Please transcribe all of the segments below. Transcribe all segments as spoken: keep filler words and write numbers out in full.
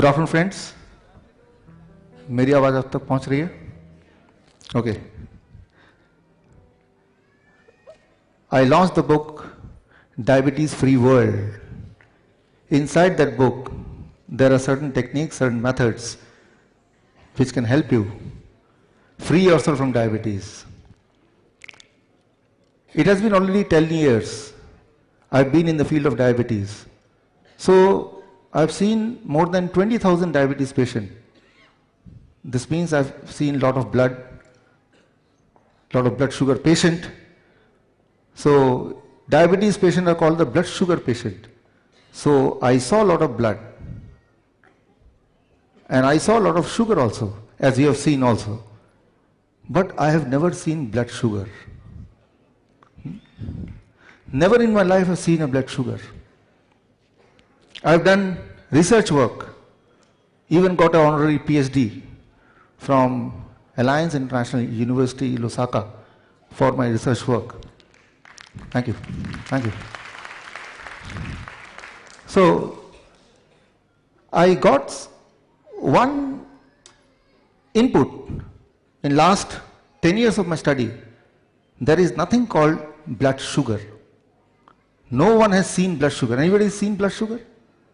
Good afternoon, friends. मेरी आवाज आप तक पहुंच रही है? Okay. I launched the book Diabetes Free World. Inside that book, there are certain techniques, certain methods which can help you free yourself from diabetes. It has been already ten years I've been in the field of diabetes. So I've seen more than twenty thousand diabetes patients. This means I've seen a lot of blood, lot of blood sugar patient. So diabetes patients are called the blood sugar patient. So I saw a lot of blood. And I saw a lot of sugar also, as you have seen also. But I have never seen blood sugar. Never in my life have seen a blood sugar. I have done research work, even got an honorary PhD from Alliance International University, Lusaka, for my research work. Thank you. Thank you. So, I got one input in last ten years of my study. There is nothing called blood sugar. No one has seen blood sugar. Anybody has seen blood sugar?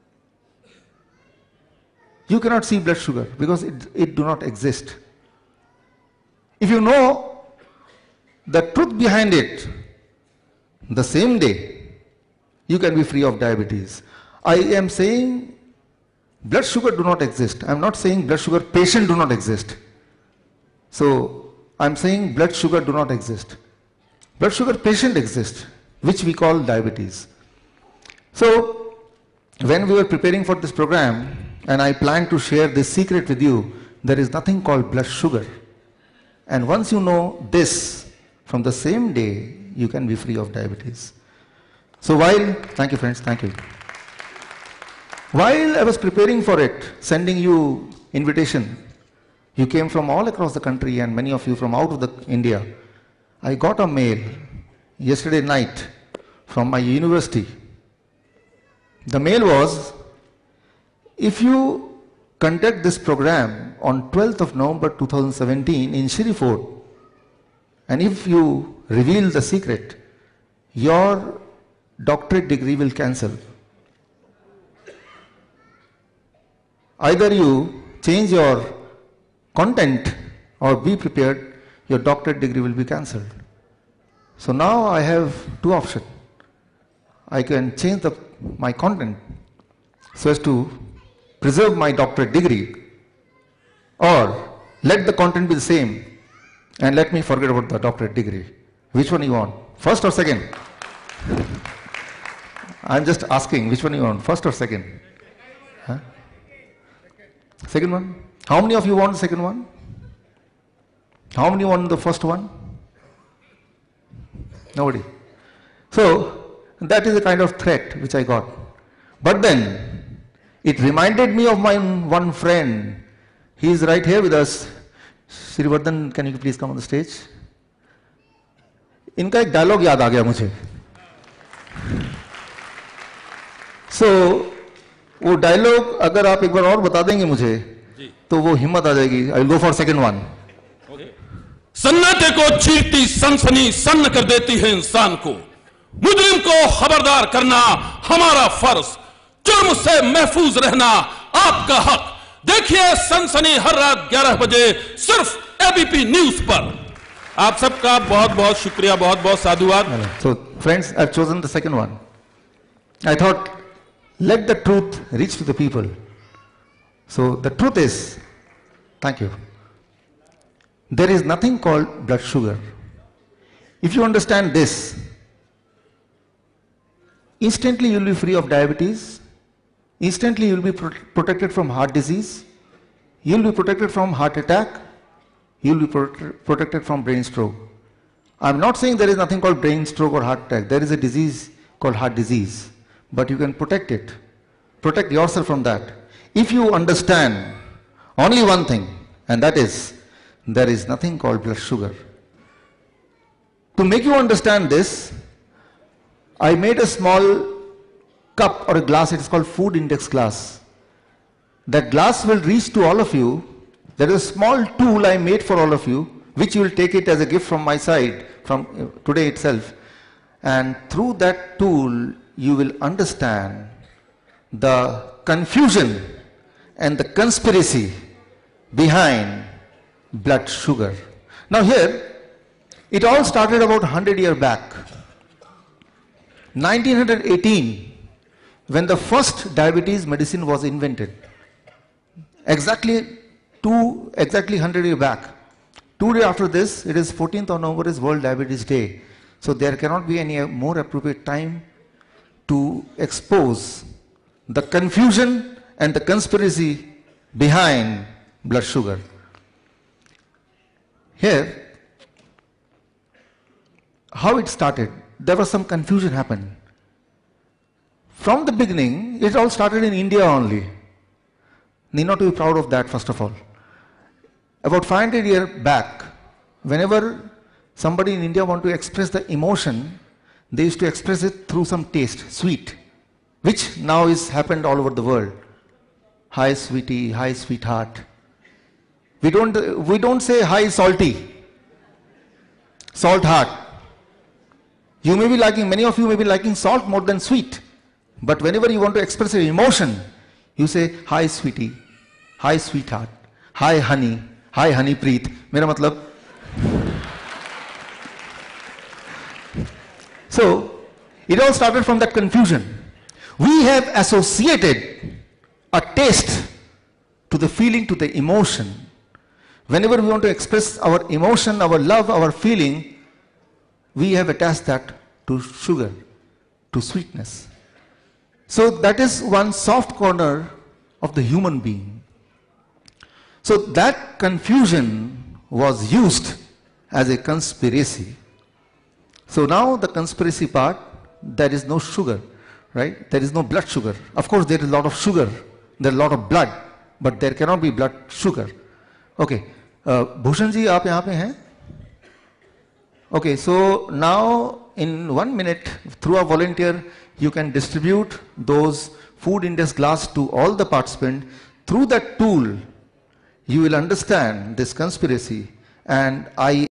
You cannot see blood sugar because it, it do not exist. If you know the truth behind it, the same day, you can be free of diabetes. I am saying blood sugar do not exist. I am not saying blood sugar patient do not exist. So, I am saying blood sugar do not exist. Blood sugar patient exists, which we call diabetes. So, when we were preparing for this program, and I planned to share this secret with you, there is nothing called blood sugar. And once you know this, from the same day, you can be free of diabetes. So while, thank you friends, thank you. While I was preparing for it, sending you invitation, you came from all across the country and many of you from out of the India. I got a mail yesterday night from my university. The mail was, if you conduct this program on twelfth of November two thousand seventeen in Shri Fort, and if you reveal the secret, your doctorate degree will cancel. Either you change your content or be prepared, your doctorate degree will be cancelled. So now I have two options. I can change the, my content so as to preserve my doctorate degree, or let the content be the same and let me forget about the doctorate degree. Which one you want? First or second? I'm just asking, which one you want? First or second? Huh? Second one? How many of you want the second one? How many want the first one? Nobody. So, that is a kind of threat which I got. But then, it reminded me of my one friend. He is right here with us. Srivardhan, can you please come on the stage? इनका एक dialogue याद आ गया मुझे. So, वो dialogue अगर आप एक बार और बता देंगे मुझे, तो वो हिम्मत आ जाएगी. I will go for second one. सन्नाटे को चीरती सनसनी सन्न कर देती है इंसान को. मुजरिम को खबरदार करना हमारा फर्ज. जुर्म से महफूज रहना आपका हक. देखिए सनसनी हर रात ग्यारह बजे सिर्फ एबीपी न्यूज पर. आप सबका बहुत बहुत शुक्रिया, बहुत बहुत साधुवाद. So friends, I've chosen the second one. I thought, let the truth reach to the people. So the truth is, thank you, there is nothing called blood sugar. If you understand this, instantly you will be free of diabetes. Instantly you will be pro protected from heart disease. You will be protected from heart attack. You will be pro protected from brain stroke. I am not saying there is nothing called brain stroke or heart attack. There is a disease called heart disease. But you can protect it. Protect yourself from that. If you understand only one thing, and that is, there is nothing called blood sugar. To make you understand this, I made a small cup or a glass. It is called food index glass. That glass will reach to all of you. There is a small tool I made for all of you, which you will take it as a gift from my side, from today itself. And through that tool, you will understand the confusion and the conspiracy behind blood sugar. Now here, it all started about one hundred years back. nineteen eighteen, when the first diabetes medicine was invented. Exactly two, exactly one hundred years back. Two days after this, it is fourteenth of November is World Diabetes Day. So there cannot be any more appropriate time to expose the confusion and the conspiracy behind blood sugar. Here, how it started, there was some confusion happened. From the beginning, it all started in India only. Need not to be proud of that, first of all. About five hundred years back, whenever somebody in India want to express the emotion, they used to express it through some taste, sweet, which now is happened all over the world. Hi sweetie, hi sweetheart. We don't, we don't say hi salty, salt heart. You may be liking, many of you may be liking salt more than sweet. But whenever you want to express your emotion, you say, hi sweetie, hi sweetheart, hi honey, hi honey preet. Mera matlab. So, it all started from that confusion. We have associated a taste to the feeling, to the emotion. Whenever we want to express our emotion, our love, our feeling, we have attached that to sugar, to sweetness. So that is one soft corner of the human being. So that confusion was used as a conspiracy. So now the conspiracy part, there is no sugar, right? There is no blood sugar. Of course there is a lot of sugar, there is a lot of blood, but there cannot be blood sugar. Okay, uh, Bhushan ji, aap yahan pe hain? Okay, so now in one minute, through a volunteer, you can distribute those food index glass to all the participants. Through that tool, you will understand this conspiracy, and I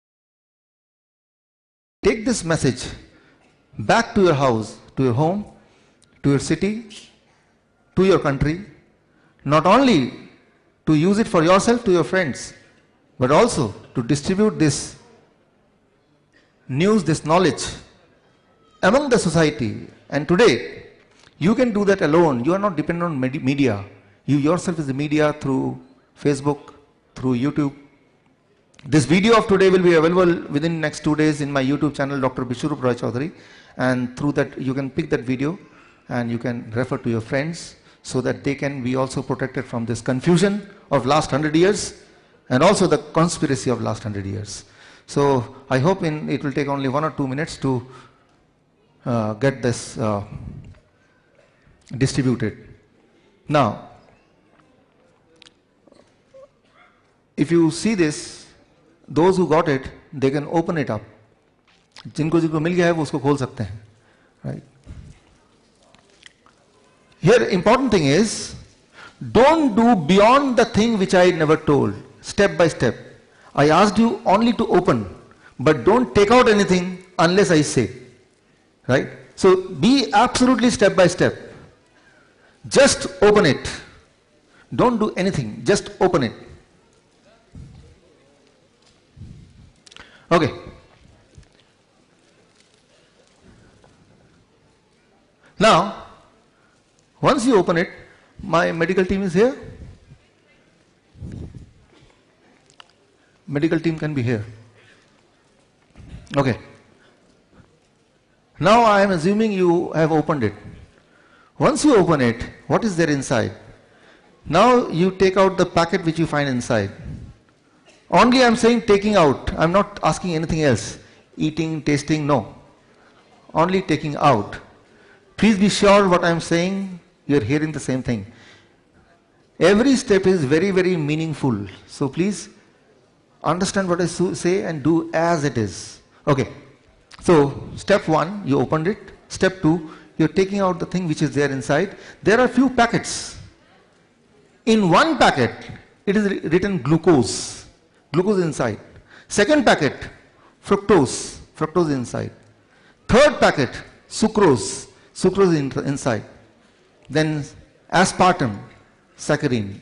take this message back to your house, to your home, to your city, to your country, not only to use it for yourself, to your friends, but also to distribute this news, this knowledge among the society. And today, you can do that alone. You are not dependent on media. You yourself is the media through Facebook, through YouTube. This video of today will be available within next two days in my YouTube channel, Doctor Biswaroop Chowdhury. And through that, you can pick that video and you can refer to your friends so that they can be also protected from this confusion of last hundred years and also the conspiracy of last hundred years. So I hope in, it will take only one or two minutes to uh, get this uh, distributed. Now, if you see this, those who got it, they can open it up. जिनको जिनको मिल गया है वो उसको खोल सकते हैं, right? Here, important thing is, don't do beyond the thing which I never told, step by step. I asked you only to open, but don't take out anything unless I say, right? So be absolutely step by step. Just open it. Don't do anything, just open it. Okay. Now, once you open it, my medical team is here. Medical team can be here. Okay. Now I am assuming you have opened it. Once you open it, what is there inside? Now you take out the packet which you find inside. Only I am saying taking out. I am not asking anything else. Eating, tasting, no. Only taking out. Please be sure what I am saying, you are hearing the same thing. Every step is very, very meaningful. So please understand what I say and do as it is. Okay. So step one, you opened it. Step two, you are taking out the thing which is there inside. There are few packets. In one packet, it is written glucose, glucose inside. Second packet, fructose, fructose inside. Third packet, sucrose, sucrose in, inside. Then aspartame, saccharin.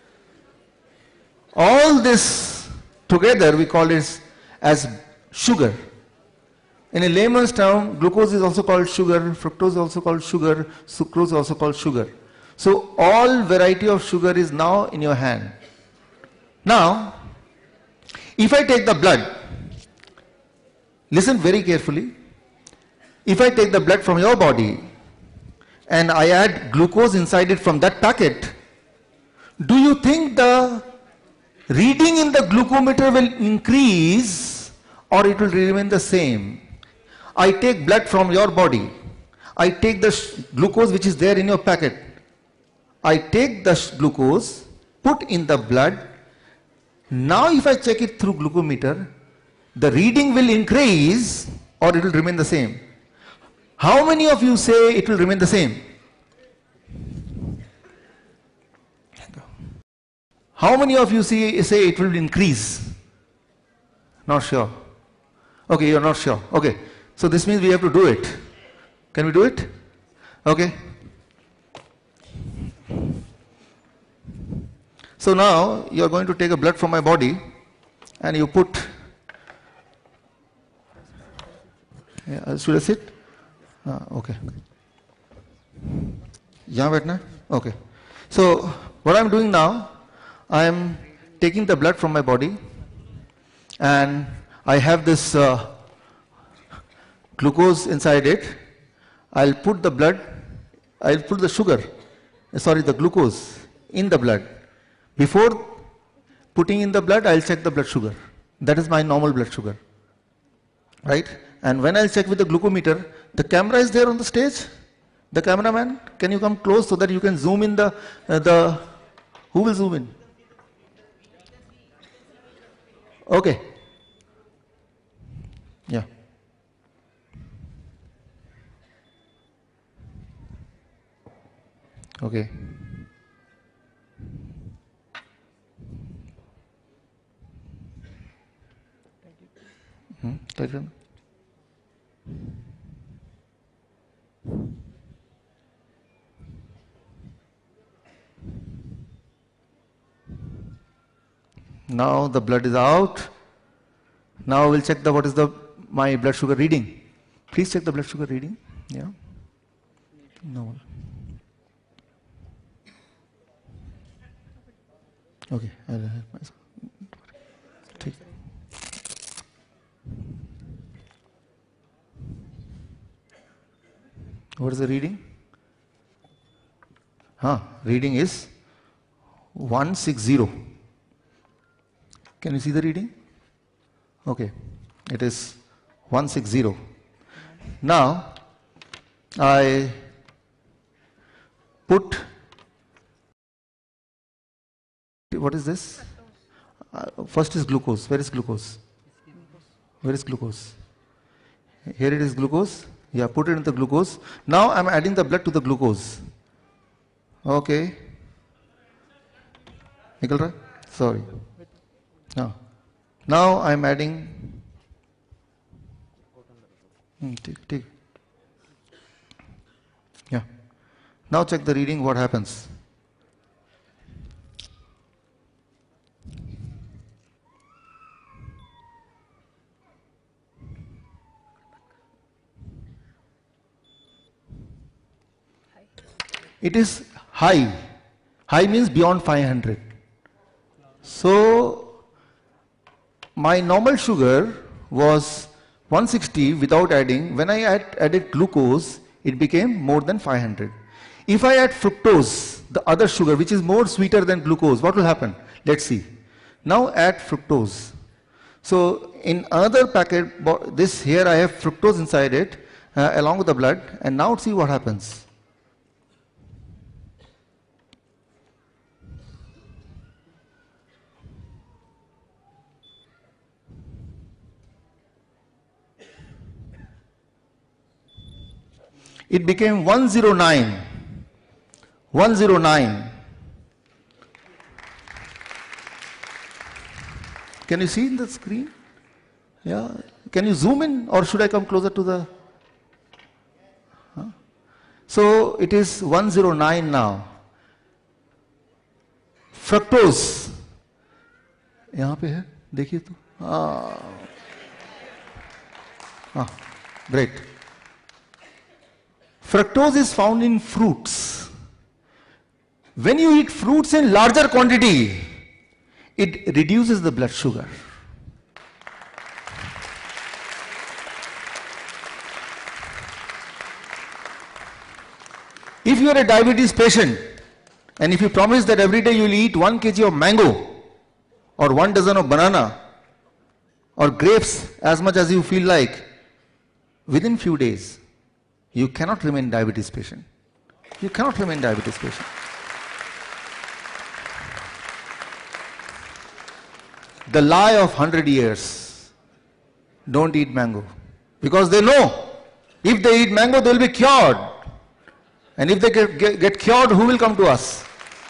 All this together we call it as sugar. In a layman's term, glucose is also called sugar, fructose is also called sugar, sucrose is also called sugar. So all variety of sugar is now in your hand. Now, if I take the blood, listen very carefully. If I take the blood from your body and I add glucose inside it from that packet, do you think the reading in the glucometer will increase or it will remain the same? I take blood from your body. I take the glucose which is there in your packet. I take the glucose, put in the blood. Now if I check it through glucometer, the reading will increase or it will remain the same. How many of you say it will remain the same? How many of you say, say it will increase? Not sure. Okay, you're not sure. Okay, so this means we have to do it. Can we do it? Okay. So now you are going to take a blood from my body and you put, yeah, should I sit? Ah, okay. Yahan baithna? Okay. So what I am doing now, I am taking the blood from my body and I have this uh, glucose inside it. I'll put the blood, I'll put the sugar, sorry, the glucose in the blood. Before putting in the blood, I'll check the blood sugar. That is my normal blood sugar. Right? And when I'll check with the glucometer, the camera is there on the stage. The cameraman, can you come close so that you can zoom in the, uh, the, who will zoom in? Okay. Yeah. Okay. Hmm, take it. Now the blood is out. Now we'll check the what is the my blood sugar reading. Please check the blood sugar reading. Yeah. No. Okay. I'll help myself. Take. What is the reading? Huh, reading is one sixty. Can you see the reading? Okay, it is one sixty. Now, I put, what is this? Uh, first is glucose. Where is glucose? Where is glucose? Here it is glucose. Yeah, put it in the glucose. Now I'm adding the blood to the glucose. Okay. Nikal raha? Sorry. No. Now I'm adding. Hmm, take, take. Yeah. Now check the reading. What happens? It is high. High means beyond five hundred. So my normal sugar was one sixty without adding. When I add, added glucose, it became more than five hundred. If I add fructose, the other sugar which is more sweeter than glucose, what will happen? Let's see. Now add fructose. So in another packet, this here I have fructose inside it uh, along with the blood, and now see what happens. It became one oh nine, one oh nine, Can you see in the screen? Yeah. Can you zoom in, or should I come closer to the? Huh? So it is one oh nine now. Fructose. यहाँ पे है, देखिए तो. Ah. Ah, great. Fructose is found in fruits. When you eat fruits in larger quantity, it reduces the blood sugar. If you are a diabetes patient, and if you promise that every day you will eat one kilogram of mango, or one dozen of banana, or grapes as much as you feel like, within few days, you cannot remain diabetes patient. You cannot remain diabetes patient. The lie of one hundred years, don't eat mango. Because they know, if they eat mango, they will be cured. And if they get, get, get cured, who will come to us?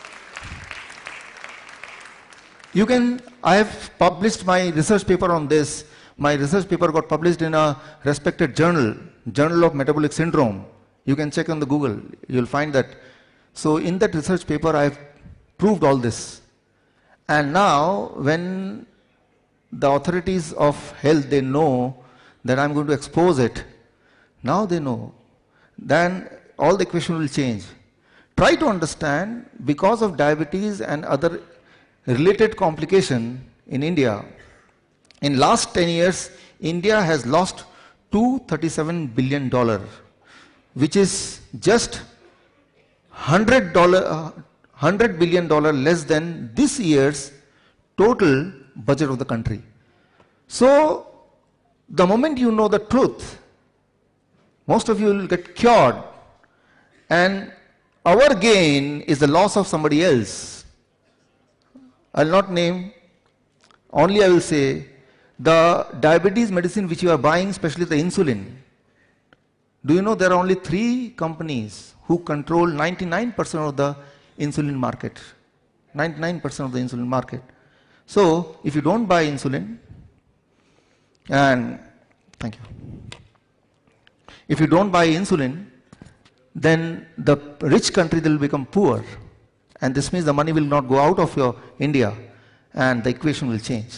You can, I have published my research paper on this. My research paper got published in a respected journal, Journal of Metabolic Syndrome. You can check on the Google, you'll find that. So in that research paper, I have proved all this. And now, when the authorities of health, they know that I'm going to expose it, now they know, then all the equation will change. Try to understand, because of diabetes and other related complication in India, in last ten years, India has lost two hundred thirty-seven billion dollars, which is just one hundred, one hundred billion dollars less than this year's total budget of the country. So, the moment you know the truth, most of you will get cured, and our gain is the loss of somebody else. I will not name, only I will say, the diabetes medicine which you are buying, especially the insulin. Do you know there are only three companies who control ninety-nine percent of the insulin market? ninety-nine percent of the insulin market. So, if you don't buy insulin, and thank you. If you don't buy insulin, then the rich country will become poor. And this means the money will not go out of your India, and the equation will change.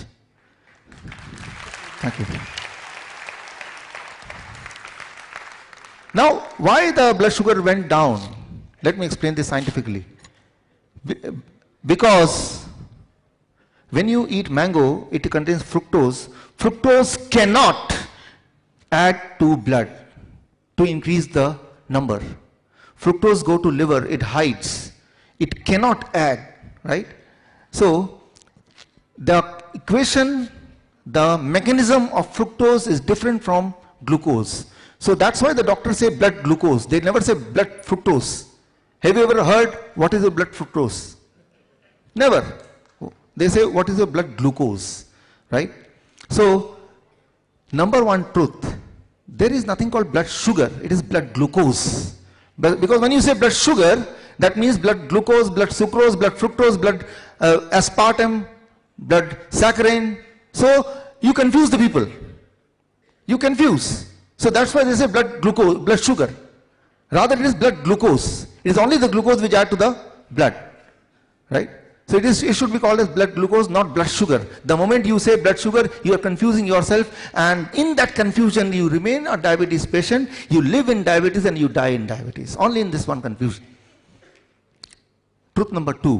Thank you. Now, why the blood sugar went down? Let me explain this scientifically. Be because when you eat mango, it contains fructose. Fructose cannot add to blood to increase the number. Fructose go to liver, it hides. It cannot add, right? So, the equation, the mechanism of fructose is different from glucose. So that's why the doctors say blood glucose. They never say blood fructose. Have you ever heard what is your blood fructose? Never. They say what is your blood glucose, right? So, number one truth, there is nothing called blood sugar, it is blood glucose. But because when you say blood sugar, that means blood glucose, blood sucrose, blood fructose, blood uh, aspartame, blood saccharin. So you confuse the people. You confuse. So that's why they say blood glucose, blood sugar. Rather it is blood glucose. It is only the glucose which add to the blood. Right? So it is, it should be called as blood glucose, not blood sugar. The moment you say blood sugar, you are confusing yourself, and in that confusion you remain a diabetes patient, you live in diabetes and you die in diabetes. Only in this one confusion. Truth number two.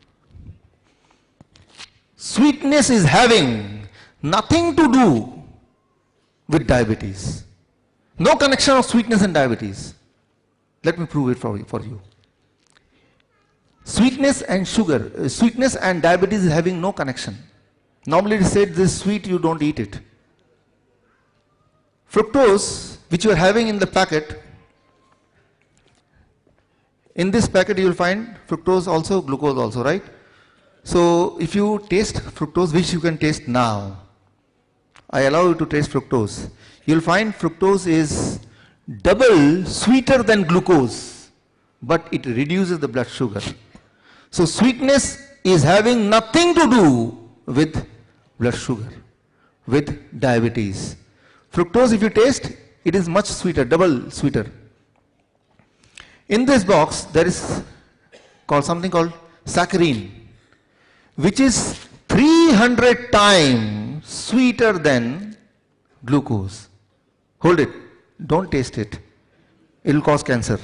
Sweetness is having nothing to do with diabetes. No connection of sweetness and diabetes. Let me prove it for you. For you. Sweetness and sugar, uh, sweetness and diabetes is having no connection. Normally it is said this is sweet, you don't eat it. Fructose, which you are having in the packet, in this packet you will find fructose also, glucose also, right? So if you taste fructose, which you can taste now, I allow you to taste fructose, you will find fructose is double sweeter than glucose, but it reduces the blood sugar. So sweetness is having nothing to do with blood sugar with diabetes. Fructose, if you taste, it is much sweeter, double sweeter. In this box, there is called something called saccharin, which is three hundred times sweeter than glucose. Hold it, don't taste it. It will cause cancer.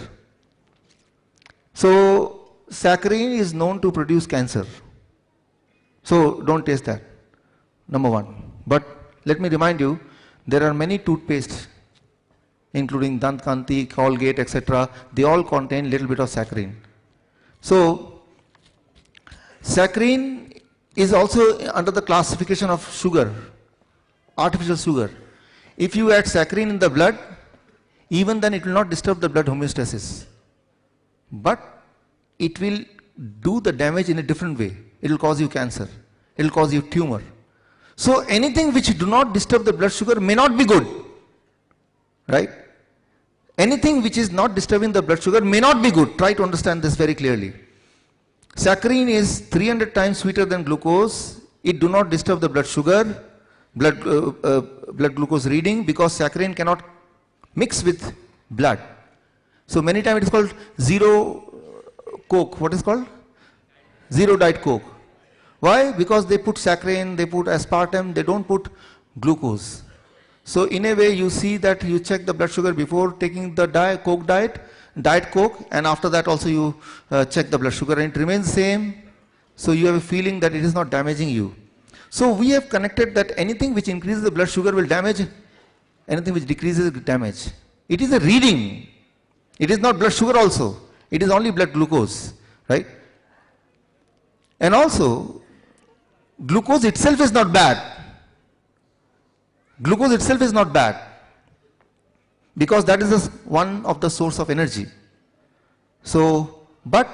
So, saccharin is known to produce cancer. So, don't taste that, number one. But let me remind you, there are many toothpastes, including Dant Kanti, Colgate, et cetera. They all contain little bit of saccharin. So, saccharin is also under the classification of sugar, artificial sugar. If you add saccharin in the blood, even then it will not disturb the blood homeostasis. But it will do the damage in a different way. It will cause you cancer. It will cause you tumor. So anything which do not disturb the blood sugar may not be good. Right? Anything which is not disturbing the blood sugar may not be good. Try to understand this very clearly. Saccharin is three hundred times sweeter than glucose. It do not disturb the blood sugar, blood, uh, uh, blood glucose reading, because saccharin cannot mix with blood. So many times it is called zero Coke. What is called? Zero Diet Coke. Why? Because they put saccharin, they put aspartame, they don't put glucose. So in a way you see that you check the blood sugar before taking the diet, Coke diet, Diet Coke, and after that also you uh, check the blood sugar and it remains same. So you have a feeling that it is not damaging you. So we have connected that anything which increases the blood sugar will damage, anything which decreases will damage. It is a reading. It is not blood sugar also. It is only blood glucose, right? And also, glucose itself is not bad. Glucose itself is not bad, because that is one of the source of energy. So, but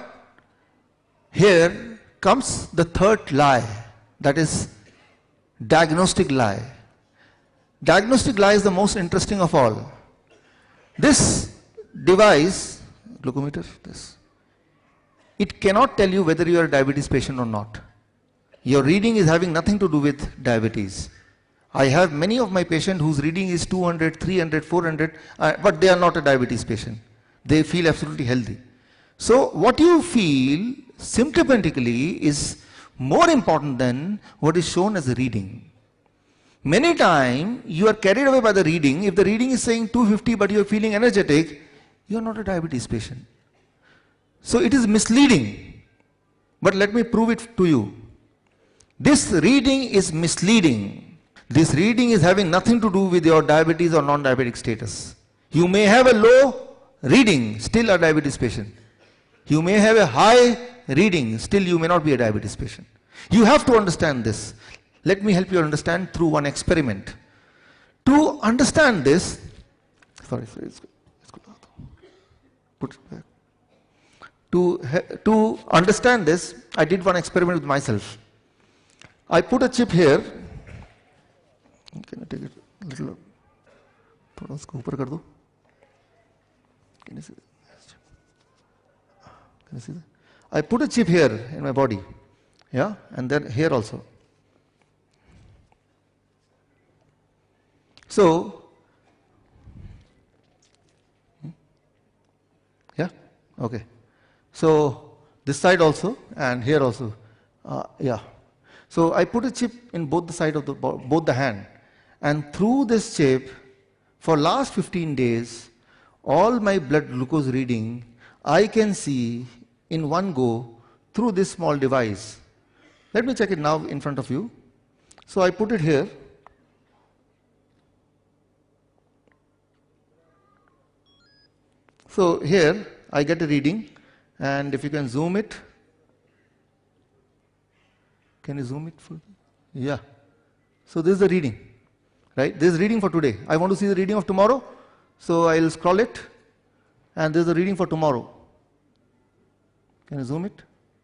here comes the third lie, that is diagnostic lie. Diagnostic lie is the most interesting of all. This device, glucometer, this, it cannot tell you whether you are a diabetes patient or not. Your reading is having nothing to do with diabetes. I have many of my patients whose reading is two hundred, three hundred, four hundred, uh, but they are not a diabetes patient. They feel absolutely healthy. So what you feel symptomatically is more important than what is shown as a reading. Many times you are carried away by the reading. If the reading is saying two fifty but you are feeling energetic, you are not a diabetes patient. So it is misleading. But let me prove it to you. This reading is misleading. This reading is having nothing to do with your diabetes or non-diabetic status. You may have a low reading, still a diabetes patient. You may have a high reading, still you may not be a diabetes patient. You have to understand this. Let me help you understand through one experiment. To understand this, sorry, sorry, it's good. It's good. Put it back. To, to understand this, I did one experiment with myself. I put a chip here. Can I take it a little? Can you see that? Can you see that? I put a chip here in my body, yeah, and then here also. So, yeah, okay. So this side also and here also, uh, yeah. So I put a chip in both the side of the both the hand, and through this chip, for last fifteen days, all my blood glucose reading I can see in one go through this small device. Let me check it now in front of you. So I put it here. So here I get a reading, and if you can zoom it. Can you zoom it full? Yeah. So this is the reading, right? This is reading for today. I want to see the reading of tomorrow, so I'll scroll it, and this is the reading for tomorrow. Can you zoom it?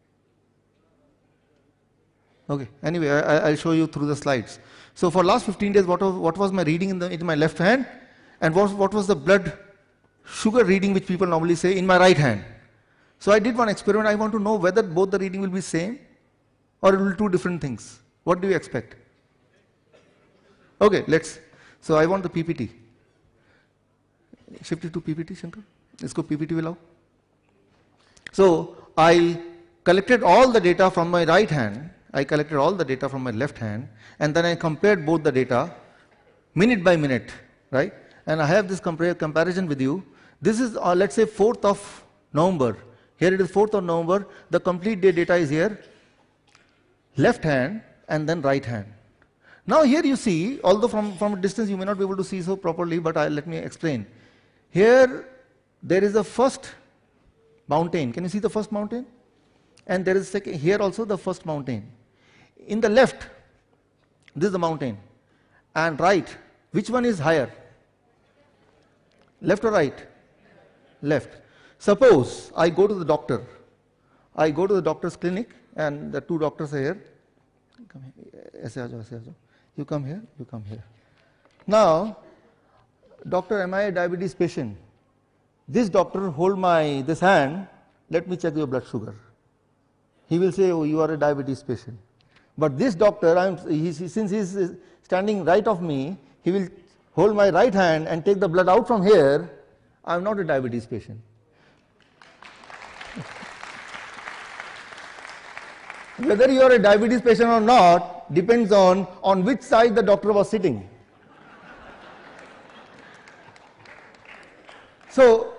Okay. Anyway, I, I'll show you through the slides. So for last fifteen days, what was what was my reading in the in my left hand, and what what was the blood sugar reading which people normally say in my right hand. So I did one experiment. I want to know whether both the reading will be same, or it will be two different things. What do you expect? Okay, let's, so I want the P P T. Shift it to P P T, Shankar. Let's go P P T will allow. So I collected all the data from my right hand, I collected all the data from my left hand, and then I compared both the data minute by minute, right? And I have this compar comparison with you. This is, uh, let's say, fourth of November. Here it is fourth of November. The complete day data is here. Left hand and then right hand. Now here you see, although from, from a distance you may not be able to see so properly, but I, let me explain. Here there is the first mountain. Can you see the first mountain? And there is second, here also the first mountain. In the left, this is the mountain. And right, which one is higher? Left or right? Left. Suppose I go to the doctor. I go to the doctor's clinic and the two doctors are here. Come here. You come here, you come here. Now, doctor, am I a diabetes patient? This doctor hold my, this hand, let me check your blood sugar. He will say, oh, you are a diabetes patient. But this doctor, I'm, he, since he is standing right of me, he will hold my right hand and take the blood out from here. I am not a diabetes patient. Whether you are a diabetes patient or not depends on on which side the doctor was sitting. So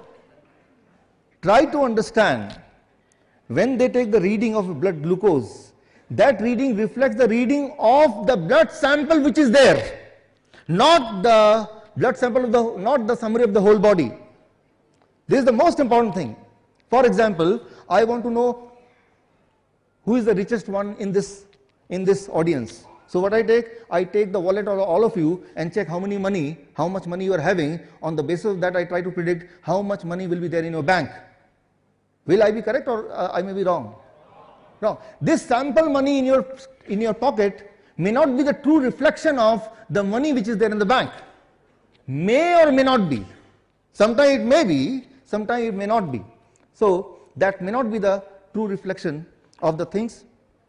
try to understand, when they take the reading of blood glucose, that reading reflects the reading of the blood sample which is there, not the blood sample of the, not the summary of the whole body. This is the most important thing. For example, I want to know who is the richest one in this, in this audience. So what I take, I take the wallet of all of you and check how many money, how much money you are having. On the basis of that, I try to predict how much money will be there in your bank. Will I be correct or uh, I may be wrong? Wrong. This sample money in your, in your pocket may not be the true reflection of the money which is there in the bank. May or may not be. Sometimes it may be, sometimes it may not be. So that may not be the true reflection of the things,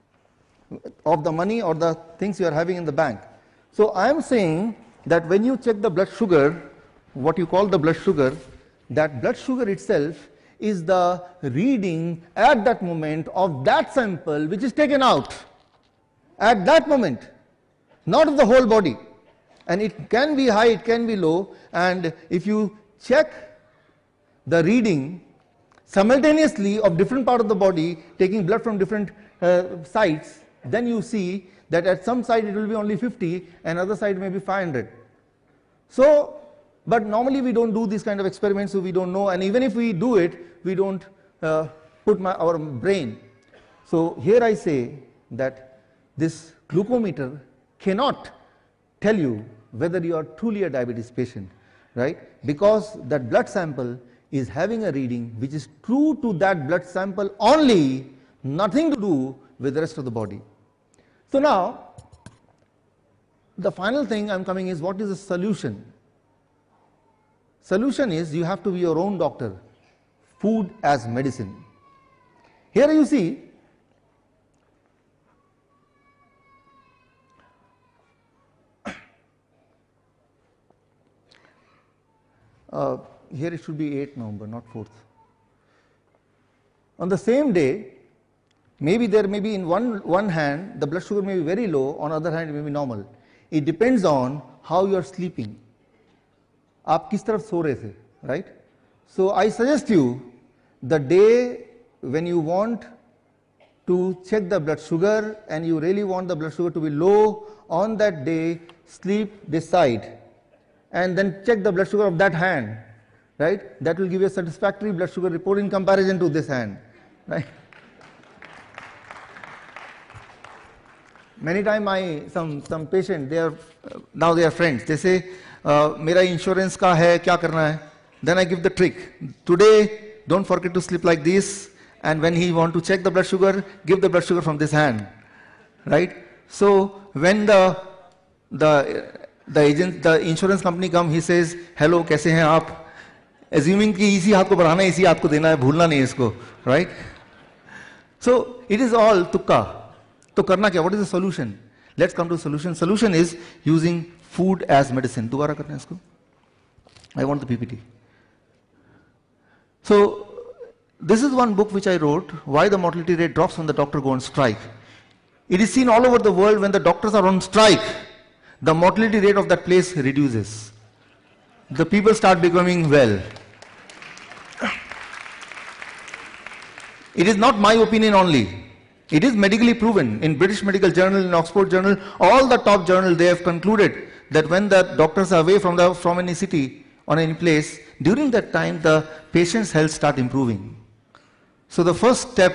of the money or the things you are having in the bank. So I am saying that when you check the blood sugar, what you call the blood sugar, that blood sugar itself is the reading at that moment of that sample which is taken out at that moment, not of the whole body. And it can be high, it can be low, and if you check the reading simultaneously of different part of the body, taking blood from different uh, sites, then you see that at some side it will be only fifty and other side may be five hundred. So, but normally we don't do these kind of experiments, so we don't know, and even if we do it, we don't uh, put my, our brain. So here I say that this glucometer cannot tell you whether you are truly a diabetes patient, right? Because that blood sample is having a reading which is true to that blood sample only, nothing to do with the rest of the body. So now, the final thing I'm coming is, what is the solution? Solution is, you have to be your own doctor. Food as medicine. Here you see, uh, here it should be eighth November, not fourth. On the same day, maybe there may be in one, one hand, the blood sugar may be very low, on the other hand it may be normal. It depends on how you are sleeping. आप किस तरफ सो रहे थे, right? So I suggest you, the day when you want to check the blood sugar and you really want the blood sugar to be low, on that day sleep this side and then check the blood sugar of that hand, right? That will give you a satisfactory blood sugar report in comparison to this hand, right? Many times my some some patient, they are uh, now they are friends. They say, uh, "Mera insurance ka hai, kya karna hai?" Then I give the trick. Today, don't forget to sleep like this. And when he want to check the blood sugar, give the blood sugar from this hand, right? So when the the the agent, the insurance company come, he says, "Hello, कैसे हैं आप?" Assuming कि इसी हाथ को बढ़ाना है, इसी हाथ को देना है, भूलना नहीं इसको, right? So it is all tukka. तो करना क्या? What is the solution? Let's come to the solution. Solution is using food as medicine. दोबारा करना है इसको. I want the P P T. So, this is one book which I wrote, Why the Mortality Rate Drops When the Doctor Go on Strike. It is seen all over the world when the doctors are on strike, the mortality rate of that place reduces. The people start becoming well. It is not my opinion only. It is medically proven. In British Medical Journal, in Oxford Journal, all the top journals, they have concluded that when the doctors are away from, the, from any city or any place, during that time the patient's health start improving. So the first step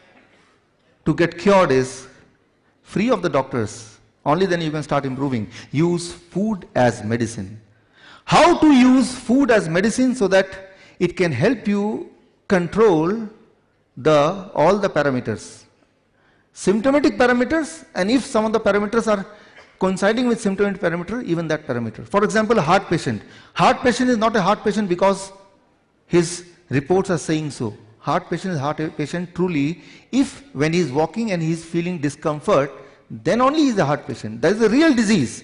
to get cured is free of the doctors. Only then you can start improving. Use food as medicine. How to use food as medicine so that it can help you control the all the parameters. Symptomatic parameters, and if some of the parameters are coinciding with symptomatic parameter, even that parameter. For example, a heart patient. Heart patient is not a heart patient because his reports are saying so. Heart patient is heart patient truly if when he is walking and he is feeling discomfort, then only he is a heart patient. That is a real disease.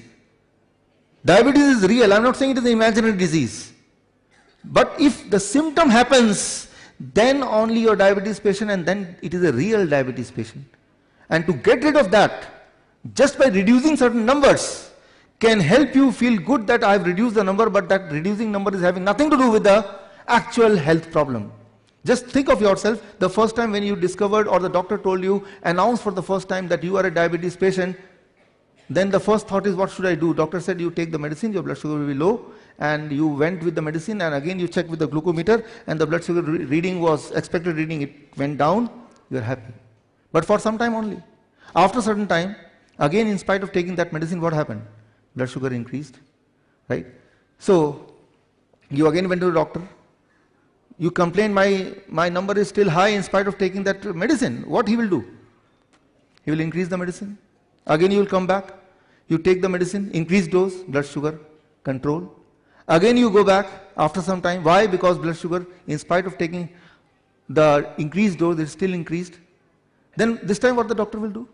Diabetes is real. I am not saying it is an imaginary disease. But if the symptom happens, then only your diabetes patient, and then it is a real diabetes patient. And to get rid of that, just by reducing certain numbers, can help you feel good that I have reduced the number, but that reducing number is having nothing to do with the actual health problem. Just think of yourself, the first time when you discovered or the doctor told you, announced for the first time that you are a diabetes patient, then the first thought is, what should I do? Doctor said you take the medicine, your blood sugar will be low, and you went with the medicine, and again you checked with the glucometer, and the blood sugar re reading was expected reading, it went down, you are happy. But for some time only. After a certain time, again in spite of taking that medicine, what happened? Blood sugar increased, right? So, you again went to the doctor. You complain, my, my number is still high in spite of taking that medicine. What he will do? He will increase the medicine. Again you will come back. You take the medicine, increase dose, blood sugar, control. Again you go back after some time. Why? Because blood sugar, in spite of taking the increased dose, is still increased. Then this time what the doctor will do?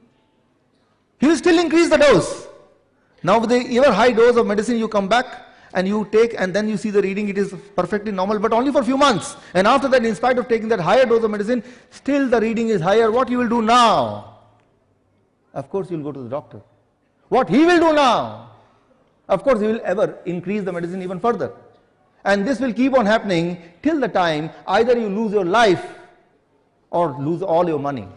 He will still increase the dose. Now with the ever high dose of medicine you come back and you take, and then you see the reading, it is perfectly normal, but only for a few months. And after that, in spite of taking that higher dose of medicine, still the reading is higher. What you will do now? Of course you will go to the doctor. What he will do now? Of course he will ever increase the medicine even further. And this will keep on happening till the time either you lose your life or lose all your money.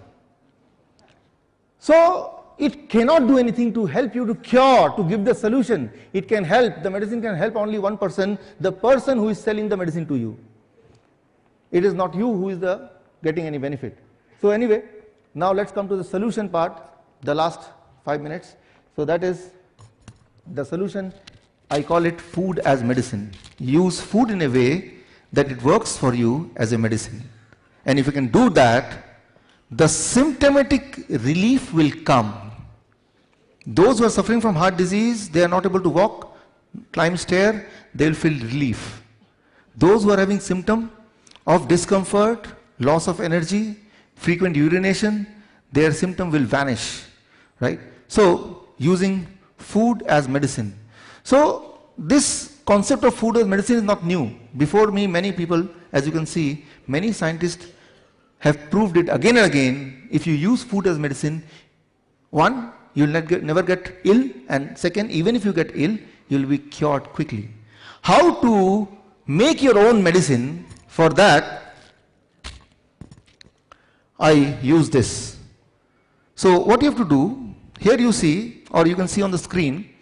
So it cannot do anything to help you to cure, to give the solution. It can help, the medicine can help only one person, the person who is selling the medicine to you. It is not you who is the getting any benefit. So anyway, now let's come to the solution part, the last five minutes. So that is the solution. I call it food as medicine. Use food in a way that it works for you as a medicine. And if you can do that, the symptomatic relief will come. Those who are suffering from heart disease, they are not able to walk, climb stair, they will feel relief. Those who are having symptom of discomfort, loss of energy, frequent urination, their symptom will vanish, right? So, using food as medicine. So, this concept of food as medicine is not new. Before me, many people, as you can see, many scientists have proved it again and again. If you use food as medicine, one, you will get, never get ill, and second, even if you get ill, you will be cured quickly. How to make your own medicine? For that, I use this. So what you have to do, here you see, or you can see on the screen,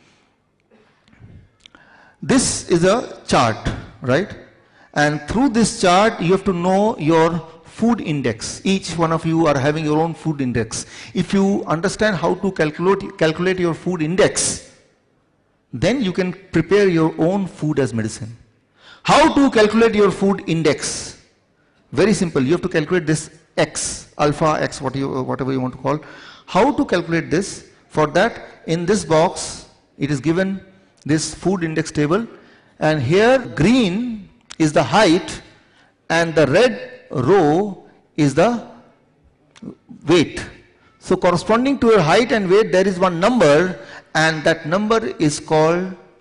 this is a chart, right? And through this chart, you have to know your food index. Each one of you are having your own food index. If you understand how to calculate, calculate your food index, then you can prepare your own food as medicine. How to calculate your food index? Very simple. You have to calculate this X, alpha X, what you, whatever you want to call. How to calculate this? For that, in this box, it is given this food index table, and here green is the height and the red row is the weight. So corresponding to your height and weight, there is one number, and that number is called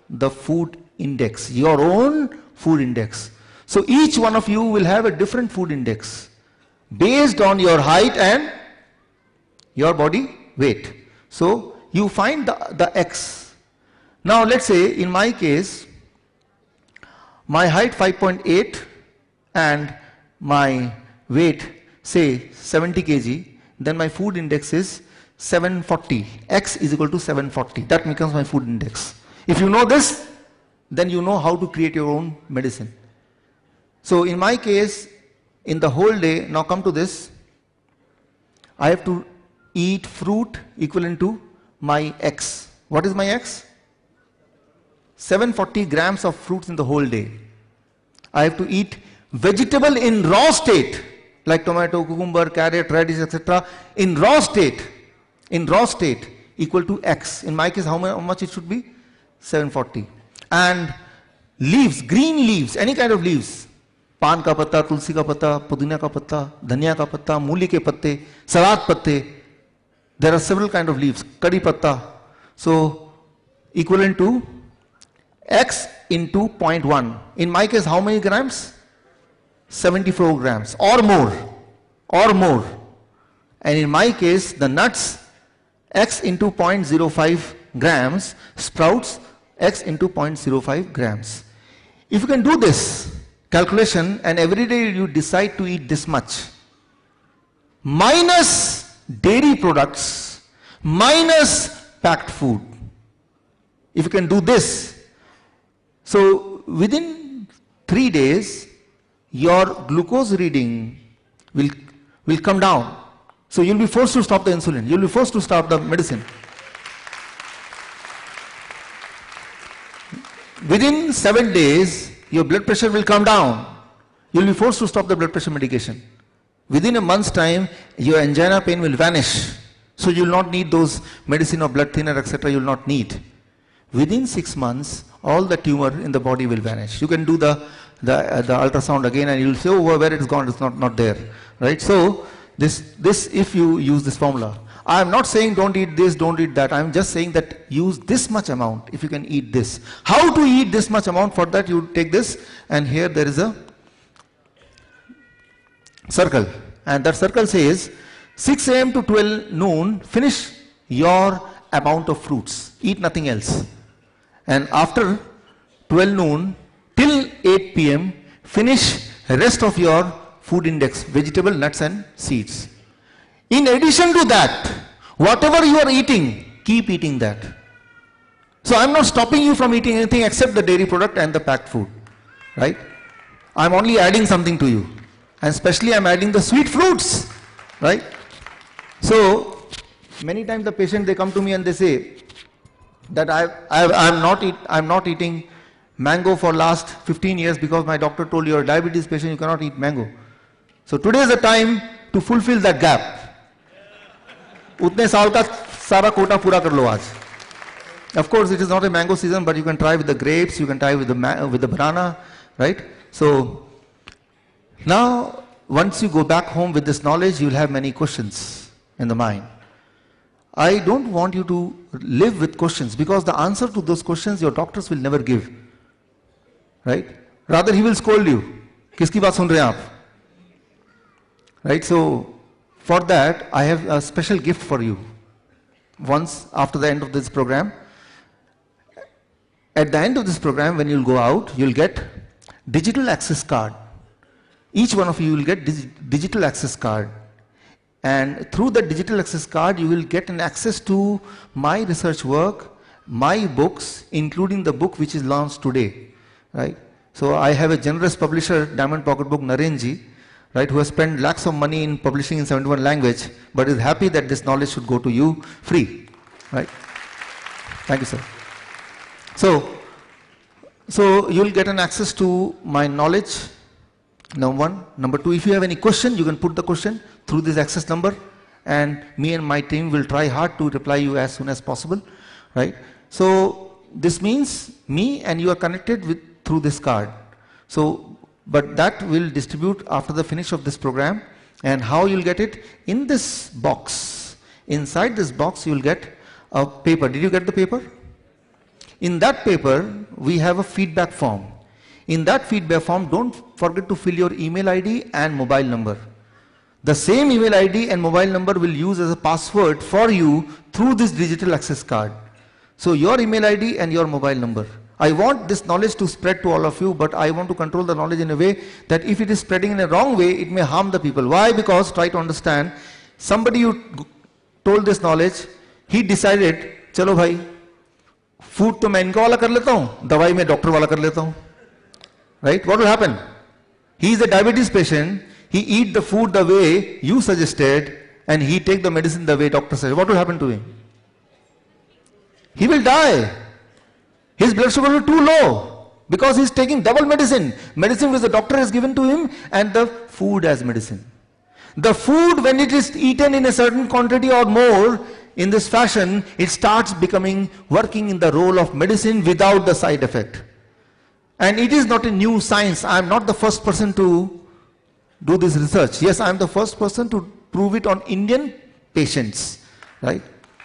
the food index, your own food index. So each one of you will have a different food index based on your height and your body weight. So you find the, the X. Now let's say in my case, my height five point eight and my weight say seventy kilograms, then my food index is seven forty. X is equal to seven forty. That becomes my food index. If you know this, then you know how to create your own medicine. So in my case, in the whole day, now come to this, I have to eat fruit equivalent to my X. What is my X? seven forty grams of fruits in the whole day. I have to eat vegetable in raw state, like tomato, cucumber, carrot, radish, et cetera, in raw state, in raw state equal to X. In my case, how much it should be? seven forty. And leaves, green leaves, any kind of leaves, पान का पत्ता, तुलसी का पत्ता, पुदीना का पत्ता, धनिया का पत्ता, मूली के पत्ते, सलाद पत्ते. There are several kind of leaves. Kadi patta. So equivalent to X into zero point one. In my case, how many grams? seventy-four grams or more, or more. And in my case, the nuts, X into zero point zero five grams, sprouts, X into zero point zero five grams. If you can do this calculation and every day you decide to eat this much, minus dairy products, minus packed food. If you can do this, so within three days, your glucose reading will, will come down. So you'll be forced to stop the insulin. You'll be forced to stop the medicine. Within seven days, your blood pressure will come down. You'll be forced to stop the blood pressure medication. Within a month's time, your angina pain will vanish. So you'll not need those medicine or blood thinner, et cetera. You'll not need. Within six months, all the tumor in the body will vanish. You can do the the, uh, the ultrasound again, and you'll say, oh, where it's gone, it's not not there, right? So this this if you use this formula, I am not saying don't eat this, don't eat that. I am just saying that use this much amount if you can eat this. How to eat this much amount? For that, you take this, and here there is a circle, and that circle says six A M to twelve noon, finish your amount of fruits, eat nothing else. And after twelve noon till eight P M, finish rest of your food index, vegetable, nuts and seeds. In addition to that, whatever you are eating, keep eating that. So I am not stopping you from eating anything except the dairy product and the packed food, right? I am only adding something to you. And especially I am adding the sweet fruits, right? So many times the patient, they come to me and they say that I I am not eat, I am not eating mango for last fifteen years because my doctor told you are a diabetes patient, you cannot eat mango. So today is the time to fulfill that gap. Utne saal ka sara quota pura kar lo aaj. Of course, it is not a mango season, but you can try with the grapes, you can try with the with the banana, right? So now, once you go back home with this knowledge, you will have many questions in the mind. I don't want you to live with questions, because the answer to those questions your doctors will never give, right? Rather, he will scold you. Kiski baat sun rahe hain aap? Right? So, for that, I have a special gift for you. Once after the end of this program, at the end of this program, when you'll go out, you'll get digital access card. Each one of you will get dig digital access card. And through the digital access card, you will get an access to my research work, my books, including the book which is launched today, right? So I have a generous publisher, Diamond Pocketbook, Narenji, right, who has spent lakhs of money in publishing in seventy-one language, but is happy that this knowledge should go to you free, right? Thank you, sir. So, so you will get an access to my knowledge. Number one. Number two, if you have any question, you can put the question through this access number, and me and my team will try hard to reply you as soon as possible, right? So this means me and you are connected with through this card. So, but that will distribute after the finish of this program. And how you'll get it? In this box. Inside this box, you will get a paper. Did you get the paper? In that paper, we have a feedback form. In that feedback form, don't forget to fill your email I D and mobile number. The same email I D and mobile number will use as a password for you through this digital access card. So your email I D and your mobile number. I want this knowledge to spread to all of you, but I want to control the knowledge in a way that if it is spreading in a wrong way, it may harm the people. Why? Because, try to understand, somebody you told this knowledge, he decided, chalo bhai, food to मैं इनका वाला कर लेता हूँ, दवाई मैं doctor वाला कर लेता हूँ. Right? What will happen? He is a diabetes patient, he eat the food the way you suggested, and he take the medicine the way doctor said. What will happen to him? He will die. His blood sugar will be too low because he is taking double medicine. Medicine which the doctor has given to him and the food as medicine. The food, when it is eaten in a certain quantity or more in this fashion, it starts becoming, working in the role of medicine without the side effect. And it is not a new science. I am not the first person to do this research. Yes, I am the first person to prove it on Indian patients. Right?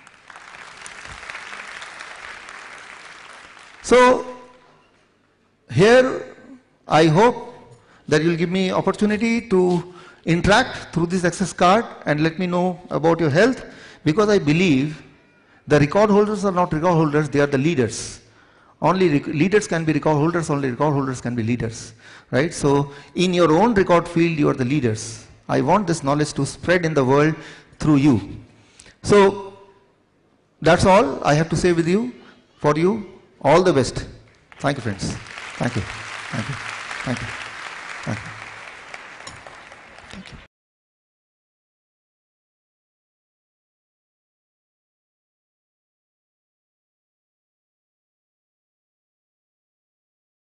So, here I hope that you will give me opportunity to interact through this access card and let me know about your health, because I believe the record holders are not record holders, they are the leaders. Only leaders can be record holders, only record holders can be leaders. Right? So, in your own record field, you are the leaders. I want this knowledge to spread in the world through you. So, that's all I have to say with you, for you. All the best. Thank you, friends. Thank you. Thank you. Thank you.